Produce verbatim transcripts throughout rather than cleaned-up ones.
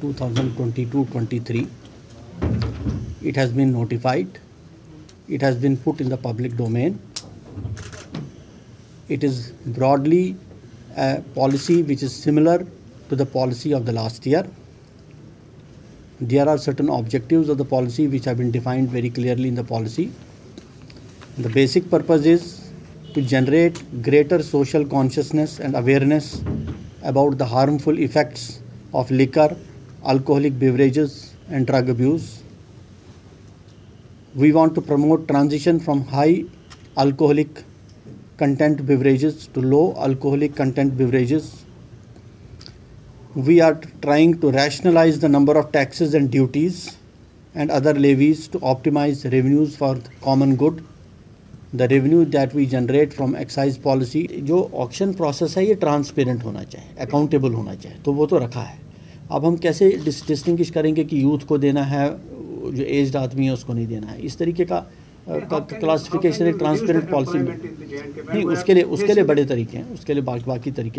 two thousand twenty-two twenty-three. It has been notified. It has been put in the public domain. It is broadly a policy which is similar to the policy of the last year. There are certain objectives of the policy which have been defined very clearly in the policy. The basic purpose is to generate greater social consciousness and awareness about the harmful effects of liquor, alcoholic beverages and drug abuse. We want to promote transition from high alcoholic content beverages to low alcoholic content beverages. We are trying to rationalize the number of taxes and duties and other levies to optimize revenues for the common good. The revenue that we generate from excise policy, जो auction process है ये transparent होना चाहिए, accountable होना चाहिए, तो वो तो रखा है. अब हम कैसे डिस्टिंग्विश करेंगे कि यूथ को देना है, जो एज्ड आदमी है उसको नहीं देना है, इस तरीके का क्लासिफिकेशन एक ट्रांसपेरेंट पॉलिसी में नहीं. उसके लिए उसके लिए बड़े तरीके हैं, उसके लिए बाकी बाकी तरीके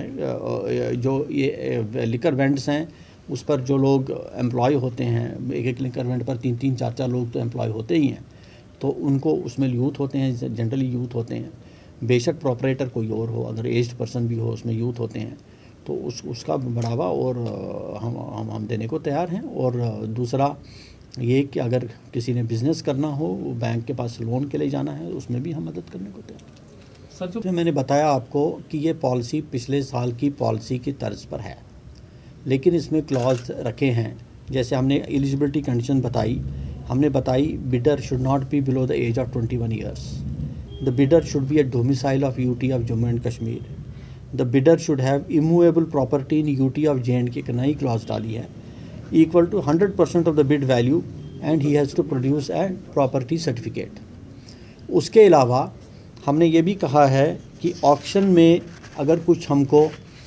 हैं. जो ये लिकर वेंड्स हैं उस पर जो लोग एम्प्लॉय होते हैं, एक एक लिकर वेंड पर तीन तीन चार चार लोग तो एम्प्लॉय होते ही हैं, तो उनको उसमें यूथ होते हैं, जनरली यूथ होते हैं. बेशक प्रॉपरेटर कोई और हो, अगर एज्ड पर्सन भी हो उसमें यूथ होते हैं, तो उस उसका बढ़ावा और हम हम हम देने को तैयार हैं. और दूसरा ये कि अगर किसी ने बिज़नेस करना हो, बैंक के पास लोन के लिए जाना है, उसमें भी हम मदद करने को तैयार हैं. सर, जो मैंने बताया आपको कि ये पॉलिसी पिछले साल की पॉलिसी की तर्ज पर है, लेकिन इसमें क्लॉज रखे हैं. जैसे हमने एलिजिबिलिटी कंडीशन बताई, हमने बताई bidder should not be below the age of twenty one years. The bidder should be a domicile of UT of Jammu and Kashmir. The bidder should have immovable property in UT of J and K, एक नई clause डाली है, equal to hundred percent of the bid value and he has to produce a property certificate. उसके अलावा हमने ये भी कहा है कि ऑक्शन में अगर कुछ हमको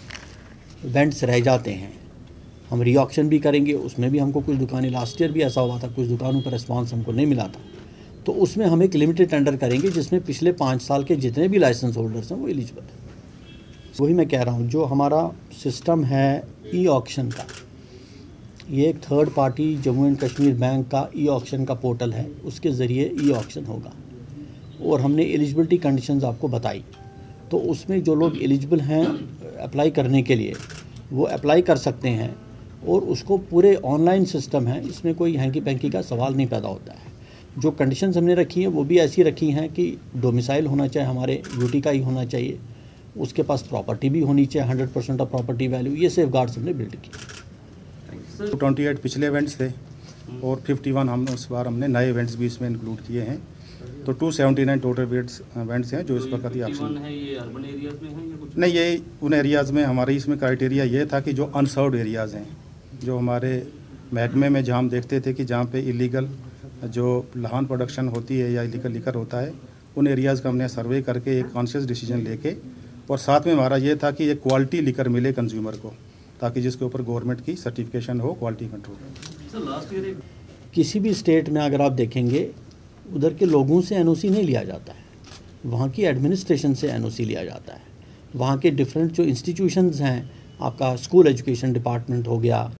वेंट्स रह जाते हैं, हम री ऑक्शन भी करेंगे. उसमें भी हमको कुछ दुकानें, लास्ट ईयर भी ऐसा हुआ था, कुछ दुकानों पर रिस्पॉन्स हमको नहीं मिला था, तो उसमें हम एक लिमिटेड टेंडर करेंगे जिसमें पिछले पाँच साल के जितने भी लाइसेंस होल्डर्स हैं वो एलिजिबल हैं. वही मैं कह रहा हूँ, जो हमारा सिस्टम है ई ऑक्शन का, ये एक third party Jammu and Kashmir bank का ई ऑक्शन का पोर्टल है, उसके ज़रिए ई ऑक्शन होगा. और हमने एलिजिबिलिटी कंडीशंस आपको बताई, तो उसमें जो लोग एलिजिबल हैं अप्लाई करने के लिए वो अप्लाई कर सकते हैं. और उसको पूरे ऑनलाइन सिस्टम है, इसमें कोई हैंकी पैंकी का सवाल नहीं पैदा होता है. जो कंडीशंस हमने रखी हैं वो भी ऐसी रखी हैं कि डोमिसाइल होना चाहिए, हमारे यूटी का ही होना चाहिए, उसके पास प्रॉपर्टी भी होनी चाहिए, hundred percent of property value. ये सेफ गार्ड्स हमने बिल्ड किए. ट्वेंटी एट पिछले इवेंट्स थे और फिफ्टी वन हम उस बार हमने नए इवेंट्स भी इसमें इंक्लूड किए हैं, तो two seventy nine total events events हैं जो इस वक्त ही ऑप्शन है. ये अर्बन एरियाज में है या कुछ नहीं, ये उन एरियाज़ में हमारी इसमें क्राइटेरिया ये था कि जो अनसर्व्ड एरियाज़ हैं, जो हमारे महकमे में जहाँ हम देखते थे कि जहाँ पे इलीगल जो लहान प्रोडक्शन होती है या इलीगल लिकर होता है, उन एरियाज़ का हमने सर्वे करके एक कॉन्शियस डिसीजन लेके, और साथ में हमारा ये था कि एक क्वालिटी लिकर मिले कंज्यूमर को, ताकि जिसके ऊपर गवर्नमेंट की सर्टिफिकेशन हो, क्वालिटी कंट्रोल. किसी भी स्टेट में अगर आप देखेंगे, उधर के लोगों से एनओसी नहीं लिया जाता है, वहाँ की एडमिनिस्ट्रेशन से एनओसी लिया जाता है. वहाँ के डिफरेंट जो इंस्टीट्यूशंस हैं, आपका स्कूल एजुकेशन डिपार्टमेंट हो गया,